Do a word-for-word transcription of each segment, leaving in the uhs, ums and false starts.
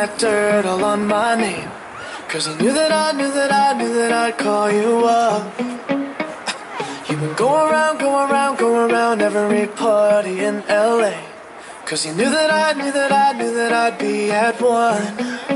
that dirt all on my name. Cause you knew that I knew that I knew that I'd call you up. You've been going around, going around, going around every party in L A. Cause you knew that I knew that I knew that I'd be at one.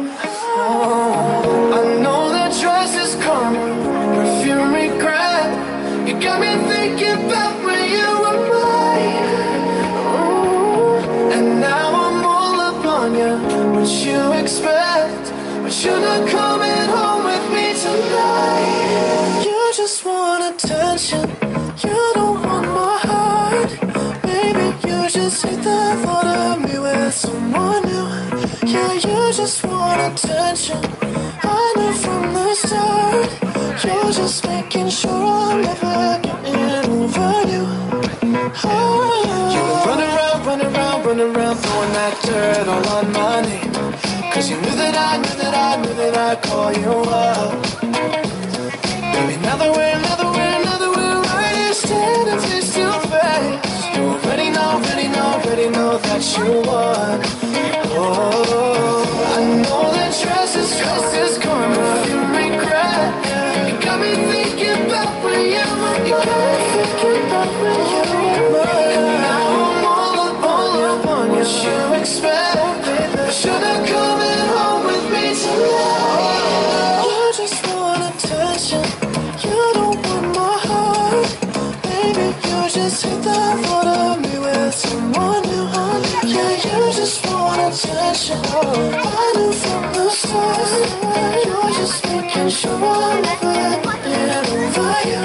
Oh, I know that dress is karma, perfume regret. You got me thinking about when you were mine. Oh, and now I'm all up on you. What you expect? But you're not coming home with me tonight. You just want attention. You don't want my heart. Baby, you just hate the thought of me with someone new. Yeah, you just want attention. I knew from the start. You're just making sure I'm never getting over you. Oh. You were running around, running around, running around, throwing that dirt all on my name. Cause you knew that I knew that I knew that I'd call you up. Baby, now that we're, now that we're, now that we're right here standing face to face, you already know, already know, already know that you won. Oh, I know that dress is, dress is karma, you regret. You got me thinking about when you were mine. You got me thinking about when you were mine. And now I'm all up, all up on what you expect. Baby, should've come home with me tonight. You just want attention. You don't want my heart. Baby, you just hate the thought of me with someone new. Yeah, you just want attention. I knew from the start. You're just making sure I'm never getting over you.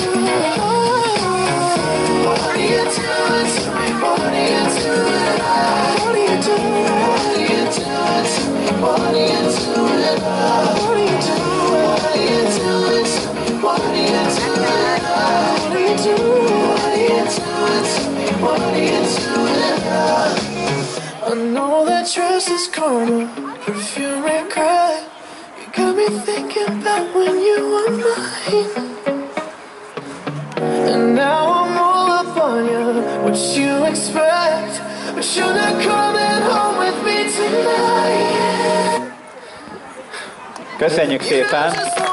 What are you doing to me? What are you doing? What are you doing? What are you doing to me? What are you doing? What are you doing? What are you doing to me? What are you doing? What are you doing? What are you doing to me? What are you doing? I know that dress is karma, perfume regret. You got me thinking about when you were mine. And now I'm all up on you. What you expect? But you're not coming home with me tonight. Köszönjük szépen!